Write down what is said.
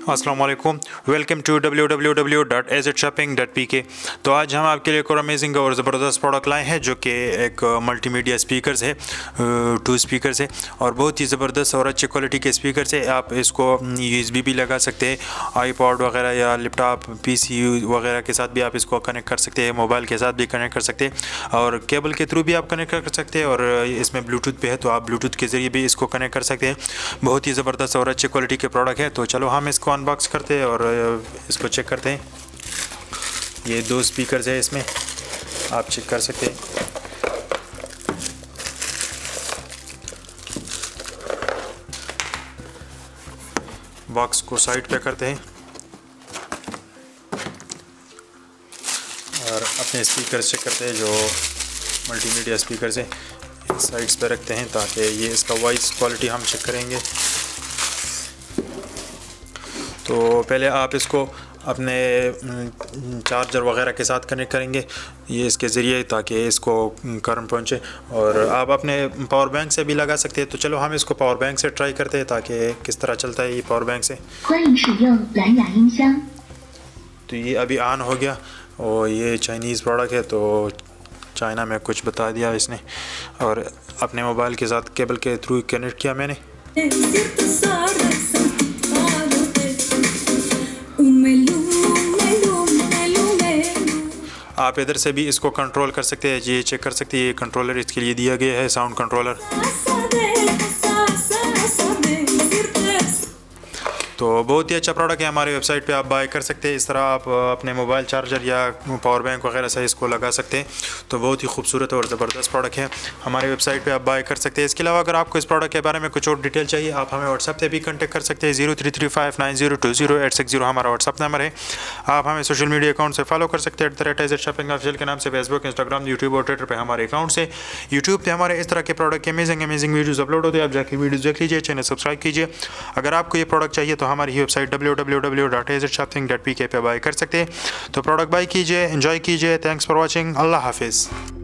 अस्सलाम वालेकुम, welcome to www.azshopping.pk। तो आज हम आपके लिए एक और अमेजिंग और ज़बरदस्त प्रोडक्ट लाए हैं जो कि एक मल्टीमीडिया स्पीकर्स है, 2 स्पीकर्स है और बहुत ही ज़बरदस्त और अच्छी क्वालिटी के स्पीकर्स है। आप इसको USB भी लगा सकते हैं, आईपॉड वगैरह या लैपटॉप PC वगैरह के साथ भी आप इसको कनेक्ट कर सकते हैं, मोबाइल के साथ भी कनेक्ट कर सकते हैं और केबल के थ्रू भी आप कनेक्ट कर सकते हैं और इसमें ब्लूटूथ पे है तो आप ब्लूटूथ के ज़रिए भी इसको कनेक्ट कर सकते हैं। बहुत ही ज़बरदस्त और अच्छी क्वालिटी के प्रोडक्ट है। तो चलो हम इसको अनबॉक्स करते हैं और इसको चेक करते हैं। ये 2 स्पीकर्स है, इसमें आप चेक कर सकते हैं। बॉक्स को साइड पे करते हैं और अपने स्पीकर चेक करते हैं जो मल्टीमीडिया स्पीकर है, साइड्स पे रखते हैं ताकि ये इसका वॉइस क्वालिटी हम चेक करेंगे। तो पहले आप इसको अपने चार्जर वगैरह के साथ कनेक्ट करेंगे ये इसके ज़रिए ताकि इसको करंट पहुंचे और आप अपने पावर बैंक से भी लगा सकते हैं। तो चलो हम इसको पावर बैंक से ट्राई करते हैं ताकि किस तरह चलता है ये पावर बैंक से। तो ये अभी ऑन हो गया और ये चाइनीज़ प्रोडक्ट है तो चाइना में कुछ बता दिया इसने और अपने मोबाइल के साथ केबल के थ्रू कनेक्ट किया मैंने। आप इधर से भी इसको कंट्रोल कर सकते हैं, ये चेक कर सकते हैं। ये कंट्रोलर इसके लिए दिया गया है, साउंड कंट्रोलर। तो बहुत ही अच्छा प्रोडक्ट है, हमारे वेबसाइट पे आप बाय कर सकते हैं। इस तरह आप अपने मोबाइल चार्जर या पावर बैंक वगैरह से इसको लगा सकते हैं। तो बहुत ही खूबसूरत और ज़बरदस्त प्रोडक्ट है, हमारे वेबसाइट पे आप बाय कर सकते हैं। इसके अलावा अगर आपको इस प्रोडक्ट के बारे में कुछ और डिटेल चाहिए आप हमें व्हाट्सएप पे भी कॉन्टैक्ट कर सकते हैं। 0335902086 हमारा व्हाट्सएप नंबर है। आप हमें सोशल मीडिया अकाउंट से फॉलो कर सकते हैं @azshopping ऑफिशियल के नाम से, फेसबुक, इंस्टाग्राम, यूट्यूब और ट्विटर पर हमारे अकाउंट से। यूट्यूब पर हमारे इस तरह के प्रोडक्ट के अमेजिंग वीडियोज़ अपलोड होते हैं, आप जाकर वीडियोज़ देख लीजिए, चैनल सब्सक्राइब कीजिए। अगर आपको ये प्रोडक्ट चाहिए तो हमारी वेबसाइट www.azshopping.pk पे बाय कर सकते हैं। तो प्रोडक्ट बाय कीजिए, एंजॉय कीजिए। थैंक्स फॉर वॉचिंग, अल्लाह हाफिज़।